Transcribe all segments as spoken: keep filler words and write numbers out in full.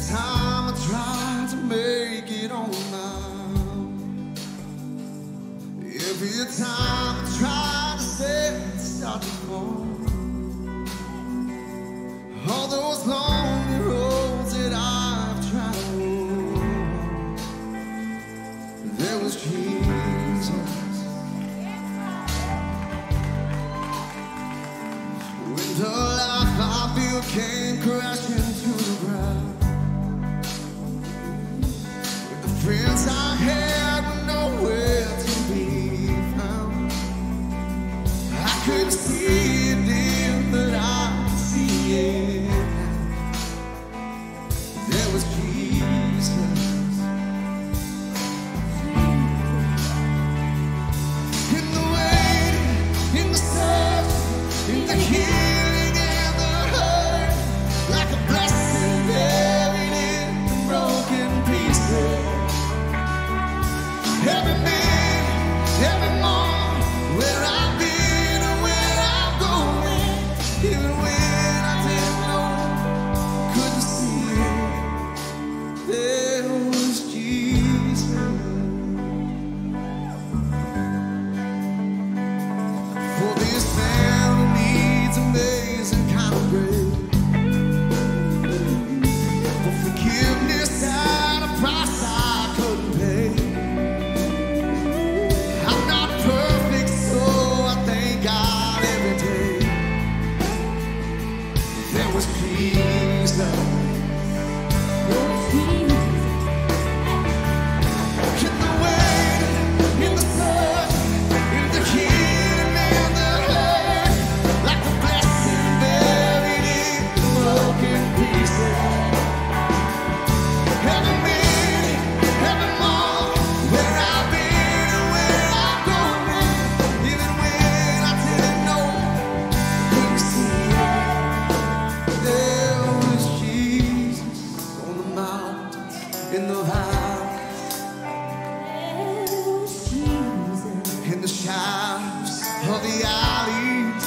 time I tried to make it on my own, every time I tried to set the starting point, all those lonely roads that I've traveled, there was Jesus. When the life I built came crashing to the ground, when the friends I had were nowhere to be found, I couldn't see it then, but I could see it now. There was Jesus. In the waiting, in the search, in the healing and the hurt, like a blessing buried in the broken pieces. Every minute, every moment, where I've been and where I'm going, even when I didn't know, couldn't see it, there was Jesus. For this family needs amazing kind of grace, for forgiveness at a price I couldn't pay. I'm not perfect, so I thank God every day. There was peace, love. In the waiting, in the search, in the healing and the hurt, like a blessing buried in the broken pieces. Every minute, every moment, where I've been and where I'm going, even when I didn't know, couldn't see it, there was Jesus on the mountains, in the valleys, in the shadows of the alleys,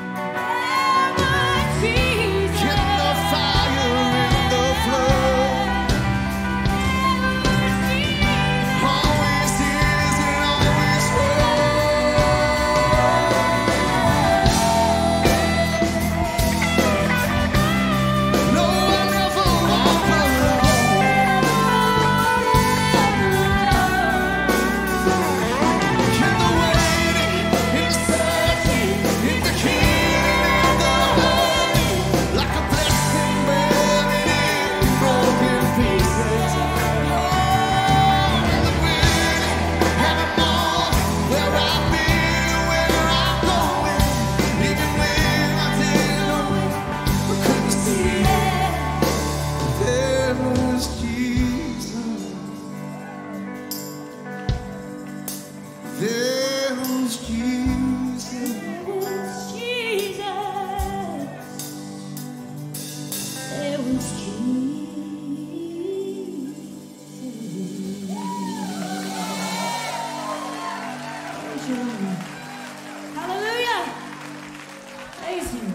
in the fire, in the flood, always is and always will. No, I never walk alone. In the waiting, in the searching, in the healing and the hurting, like a blessing buried in the broken pieces. In the waiting, every moment, where I've been and where I'm going, even when I didn't know, I couldn't see it, there was Jesus. There was Jesus. Hallelujah. Praise Him.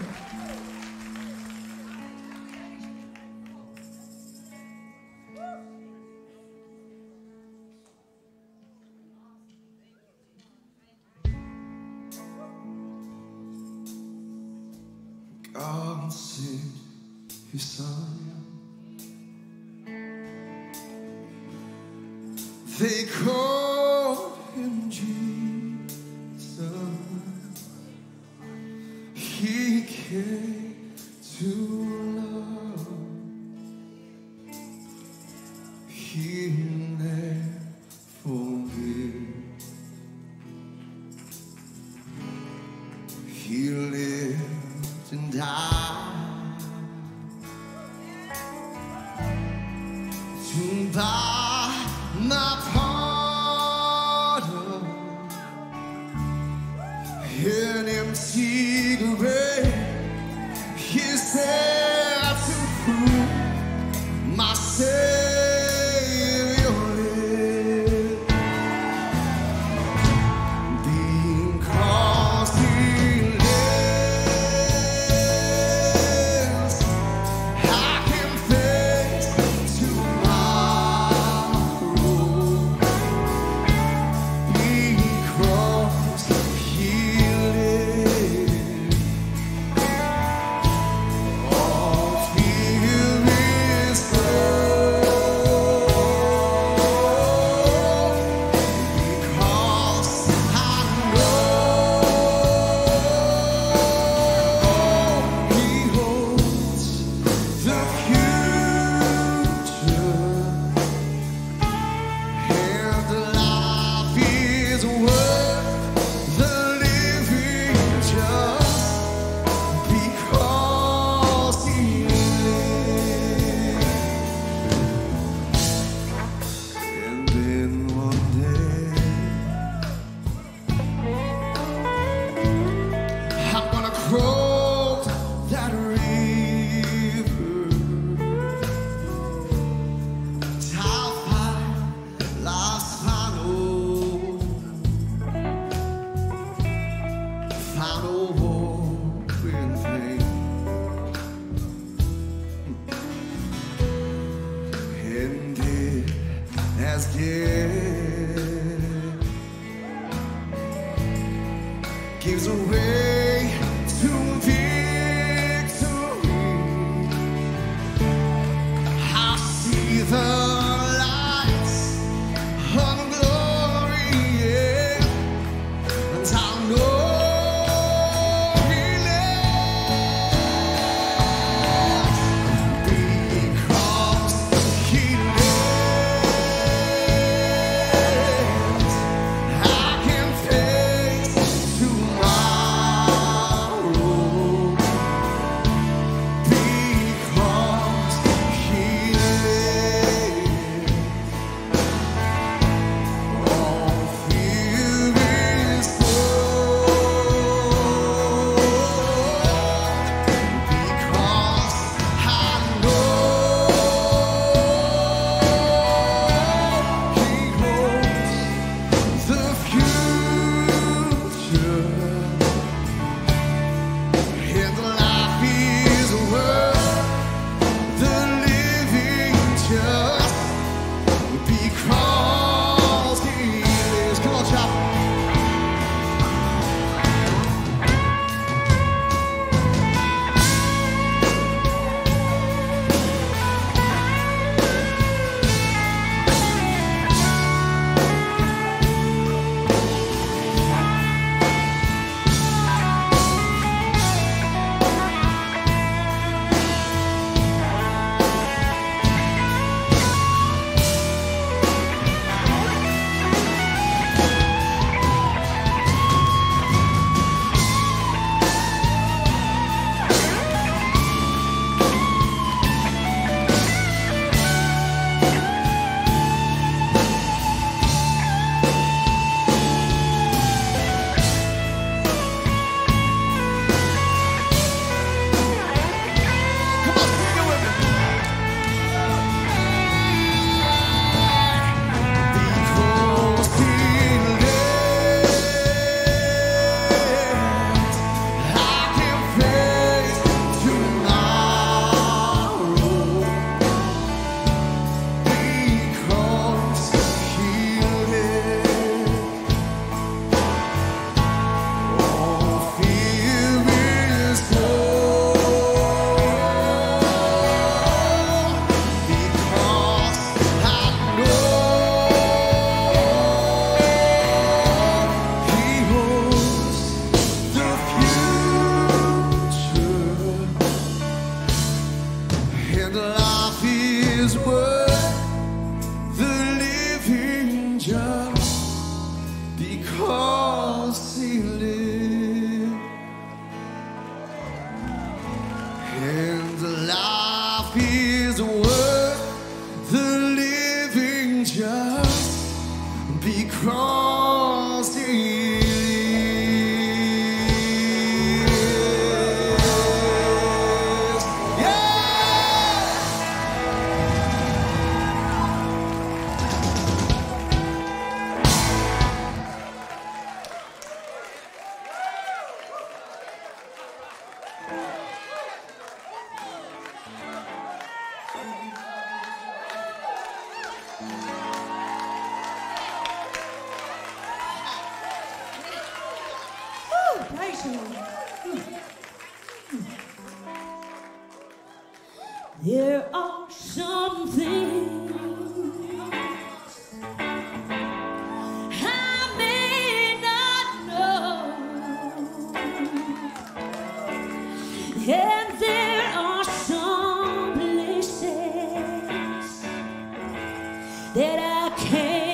God sent His Son. They called Him Jesus. He came to love, heal and forgive. He lived and died to buy my pardon. An empty grave is there to prove my Savior has given, gives away to victory. I see the lights of glory, yeah, and I know He lives because He lives. I can face tomorrow because He lives. All fear is gone because I know He holds the future, and life is worth the living just because He lives. Come on, child. Come on, sing it with me. Because He lives, I can face tomorrow. Because He lives, all fear is gone. Because I know He holds the future, and life is worth the living just because He lives. And life is worth the living just because He lives. Yeah! Woo, praise the Lord. There are some things I may not know, and there are some places that I can't